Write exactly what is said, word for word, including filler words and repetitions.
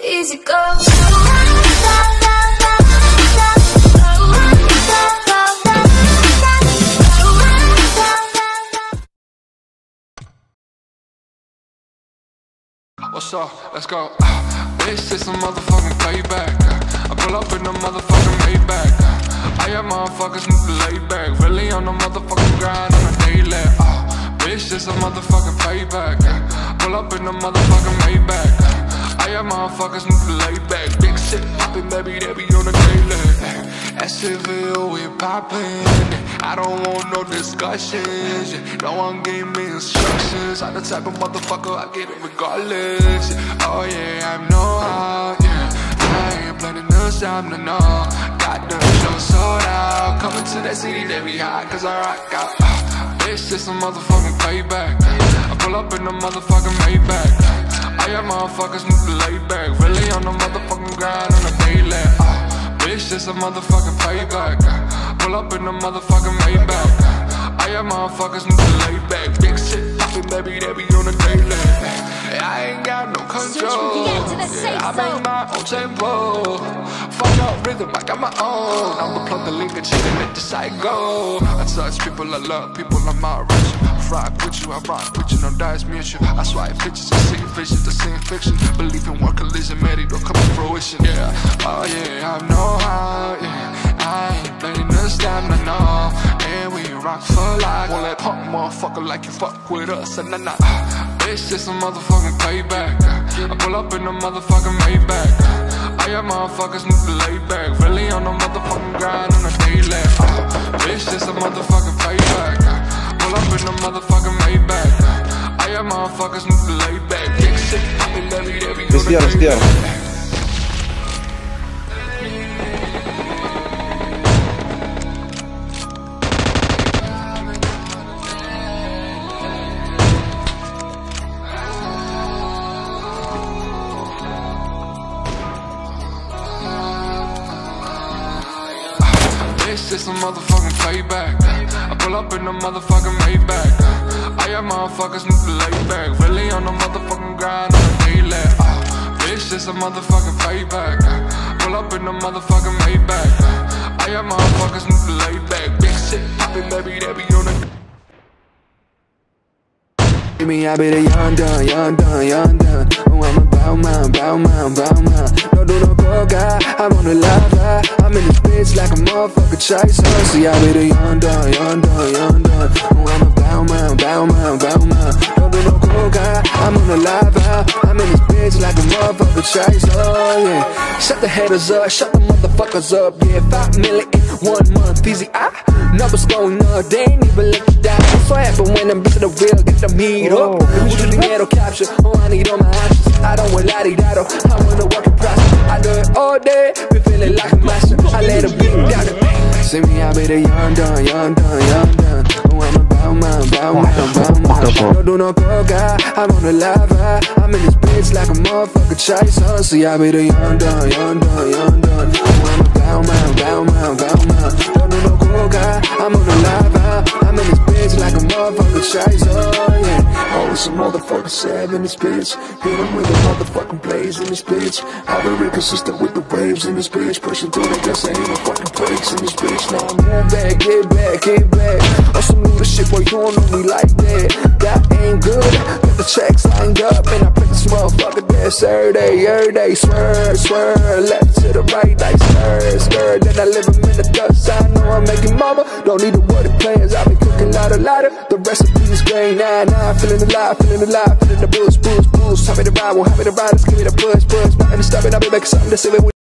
easy go. What's up? Let's go. Uh, this is some motherfucking payback. Uh, I pull up in the motherfucking Maybach. Uh, I have motherfuckers need to lay back. Really on the motherfucking grind on the daily. Uh, bitch, this a motherfucking payback. Uh, pull up in the motherfucking Maybach. Uh, I have motherfuckers need to lay back. Big shit poppin', baby, they be on the daily. Uh, S C V O, we poppin'. I don't want no discussions. Yeah. No one gave me instructions. I'm the type of motherfucker I get it regardless. Yeah. Oh yeah, I'm know how. Yeah, I ain't planning no time to know. Got the show sold out. Coming to that city, they be hot 'cause I rock out. Uh, bitch, this some motherfucking payback. Uh, I pull up in the motherfucking Maybach. Uh, I got motherfuckers need to lay back. Really on the motherfucking grind on the daily. Uh, Bitch, this a motherfucking payback. uh, Pull up in the motherfucking Maybach. uh, I got motherfuckers need to lay back. Big shit poppin', baby, they be on the daily. uh, I ain't got no control. Yeah, I make my own tempo. Fuck up rhythm, I got my own. I'ma plug the link and shit and let the site go. I touch people I love, people I'm outrage. Rock with you, I rock with you, no dice mutual. I swipe pictures and see visions, the same fiction. Believe in one collision, man, it don't come to fruition. Yeah, oh yeah, I know how, yeah. I ain't playing this time, no, no. And we rock for life. Won't let punk motherfucker like you fuck with us, and nah, nah. Bitch, this a motherfucking payback. I pull up in the motherfucking Maybach. I got motherfuckers need to lay back. Really on the motherfucking grind on the daily. Bitch, this a motherfucking payback. Pull up in the motherfucking Maybach. I got motherfuckers need to lay back. Big shit poppin', baby, they be on the daily. Bitch, this a motherfucking payback. I pull up in the motherfucking Maybach. I got motherfuckers need to lay back. Really on the motherfucking grind on the daily. uh, Bitch, this a motherfucking payback. Pull up in the motherfucking Maybach. I got motherfuckers need to lay back. Big shit poppin', baby, they be on the. Give me, I be the young done, young done, young done. Oh, I'm a bow man, bow man, bow man. Don't do no coca, I'm on the lava. I'm in this bitch like a motherfucker chaser. See, I be the young done, young done, young done. Oh, I'm a bow man, bow man, bow man. Don't do no coca, I'm on the lava. I'm in this bitch like a motherfucker chaser. Yeah, shut the haters up, shut the motherfuckers up. Yeah, five million in one month, easy. Ah, numbers going up, they ain't even let you down. That's what happen when I'm bitchin' the real, get the meat up. Mucho dinero capture, oh I need all my options. I don't want la-di-da-do, I wanna work in process. I do it all day, be feeling like a master. I let a beat down the pain. See me, I be the young done, young done, young done. Oh, I'm a bow man, bow man, bow man. Don't do no coca, I'm on the lava. I'm in this bitch like a motherfucker chaser. See, I be the young done, young done, young done. Oh, I'm a bow man, bow man, bow man. Don't do no coca, I'm on the lava. I'm in this bitch like a motherfucker chaser. Yeah. Oh, it's a motherfucker seven in this bitch. Hit him with a motherfucking blaze in this bitch. I've been real consistent with the waves in this bitch. Pushing through the gas, ain't no fucking breaks in this bitch. Now I'm get back, get back, get back. On some new shit, boy, you don't know me like that. That ain't good. Get the checks lined up, and I pick this motherfucker there Saturday, every day. Swerve, swerve, left to the right, like stir, stir. Then I live him in the dust. I know I'm making mama. Don't need the word of plans. I've been cooking louder, louder. The recipe is great. Nah, nah, feeling alive, feeling alive, feeling the boost, boost, boost. Happy to ride, won't happy to ride. Let's give me the push, push. Nothing to stop it. I'll be making something to say it with.